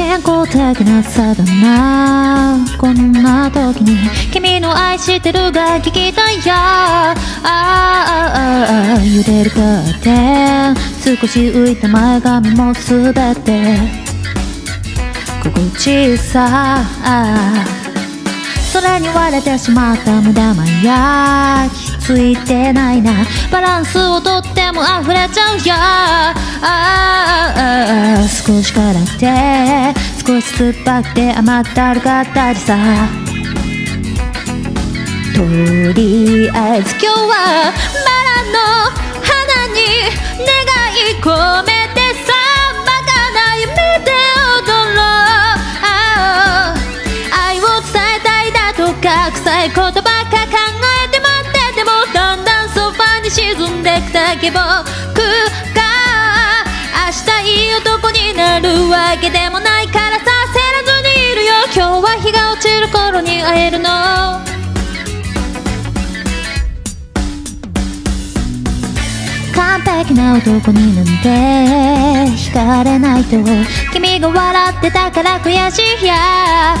健康的なさだな。こんな時に君の愛してるが聞きたいや。揺れるカーテン、少し浮いた前髪もすべて心地さ。それに割れてしまった目玉焼きついてないな。バランスをとっても溢れちゃうや。少し辛くて少し酸っぱくて甘ったるかったりさ。とりあえず今日はバラの花に願い込めてさ、バカな夢で踊ろう。愛を伝えたいだとか臭いことばっか考えて待ってても、だんだんソファに沈んできたけど、僕が明日いい男になるわけでもないからさ、焦らずにいるよ。今日は日が落ちる頃に会えるの。完璧な男になんて惹かれないと、君が笑ってたから悔しいや。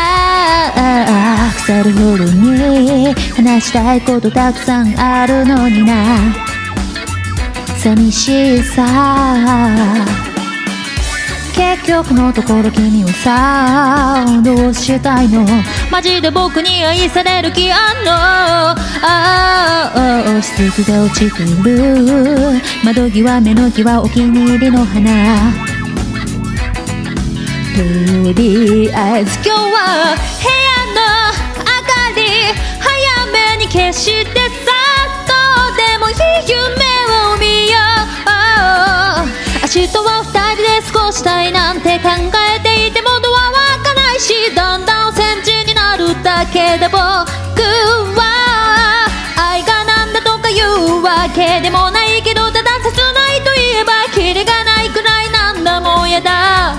腐るほどに話したいことたくさんあるのにな。寂しさ結局のところ君はさ、どうしたいの。マジで僕に愛される気あんの。しずくが落ちている窓際目の際お気に入りの花。とりあえず今日は部屋の明かり早めに消してさ、どうでもいい夢を見よう。明日は二人で過ごしたいなんて考えていてもドアは開かないし、だんだんおセンチになるだけで僕は愛がなんだとか言うわけでもないけど、ただ切ないと言えばキリがないくらいなんだ。もうやだ。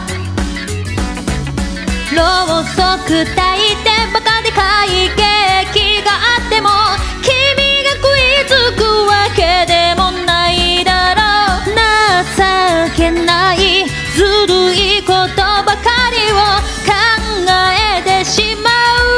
ろうそく焚いてバカでかいケーキがあっても君が食いつくわけでもないだろう。情けないずるいことばかりを考えてしまう。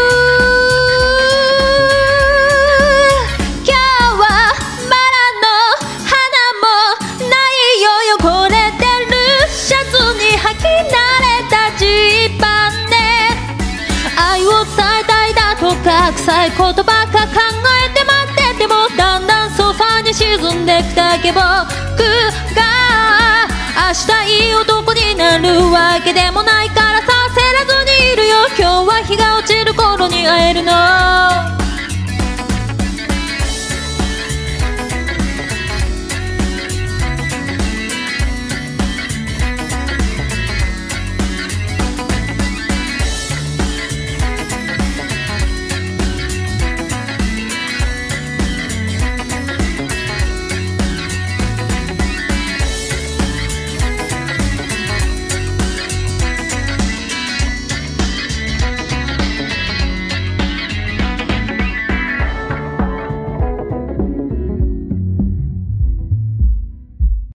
今日はバラの花もないよ。汚れてるシャツに履き慣れたジーパンで愛を伝えたいだとか臭いことばっか考えて待ってても、だんだんソファに沈んできたけど、僕が明日いい男になるわけでもない